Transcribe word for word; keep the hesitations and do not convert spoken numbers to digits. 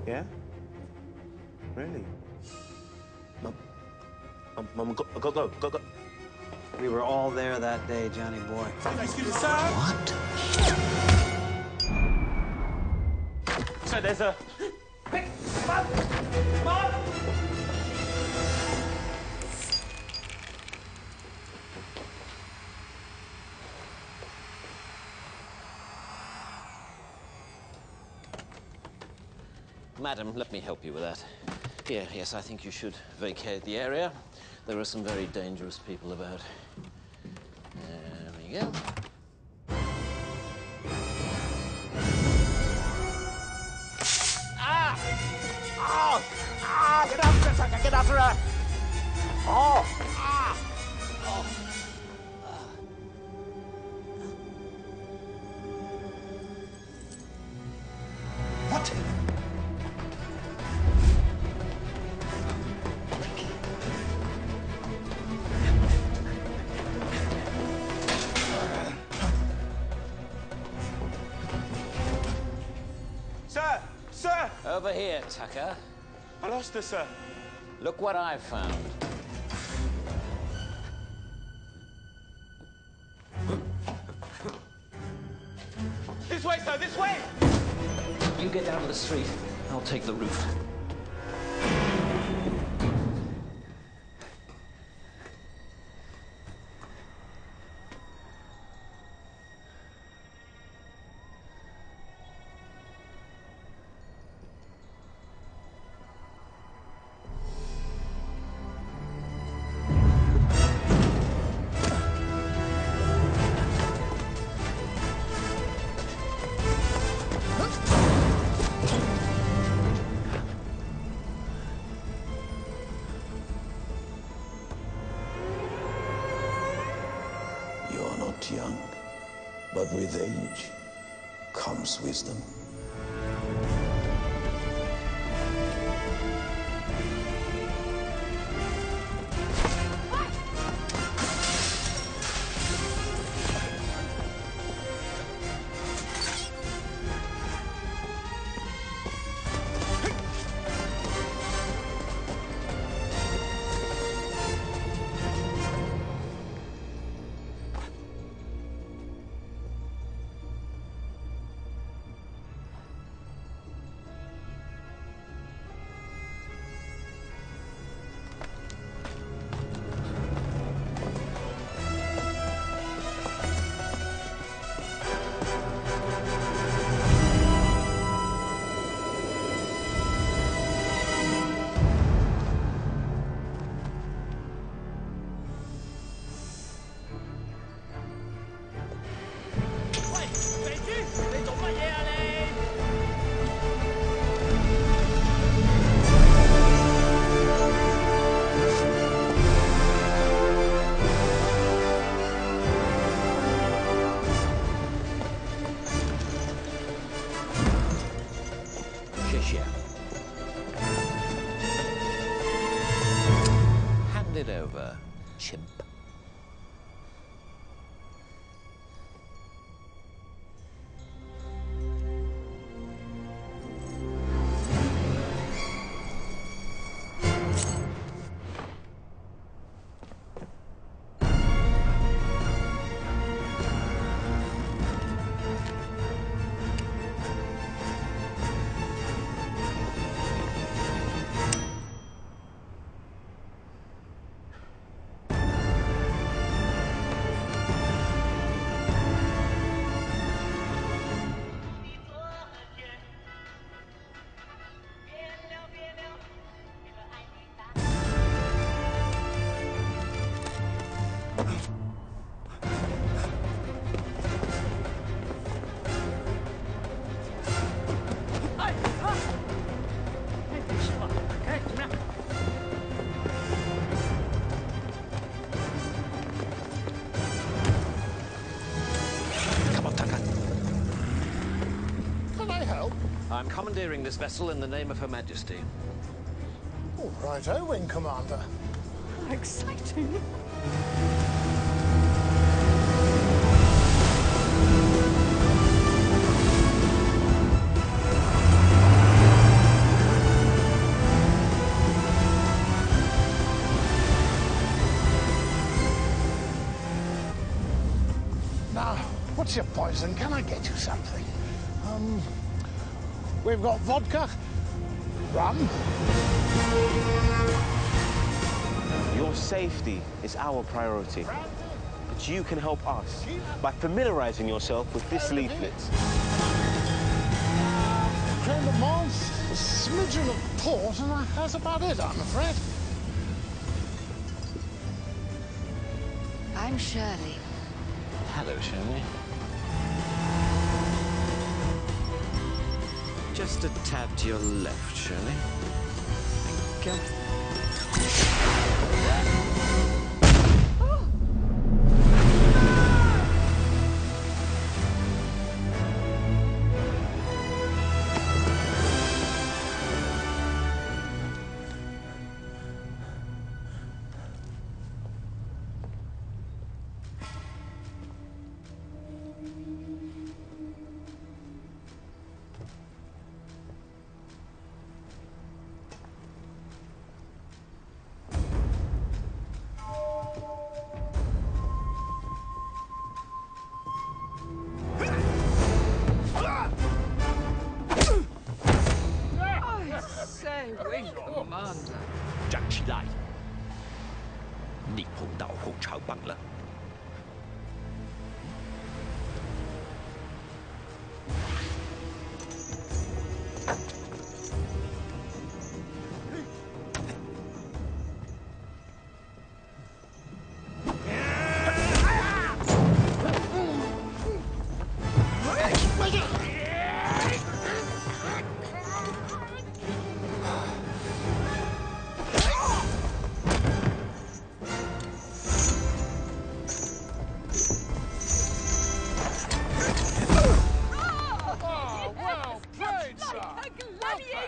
Yeah? Really? Mum, Mum, Mum, go, go, go, go, go. We were all there that day, Johnny boy. Excuse me, sir. What? Sir, there's a... Mum! Mum! Madam, let me help you with that. Here, yes, I think you should vacate the area. There are some very dangerous people about. There we go. Ah! Oh! Ah! Get after her, Tucker! Get after her! Oh! Ah! Oh! What? Sir! Sir! Over here, Tucker. I lost her, sir. Look what I've found. This way, sir! This way! You get down to the street. I'll take the roof. You're not young, but with age comes wisdom. Hand it over, chimp. I'm commandeering this vessel in the name of Her Majesty. All right, Wing Commander. How exciting. What's your poison? Can I get you something? Um, we've got vodka, rum. Your safety is our priority. But you can help us by familiarizing yourself with this leaflet. Crème de menthe, a smidgen of port, and that's about it, I'm afraid. I'm Shirley. Hello, Shirley. Just a tad to your left, Shirley. Thank you. Say, Wing Commander. 站起来！你碰到红长棒了。 Oh, well played, sir. A gladiator!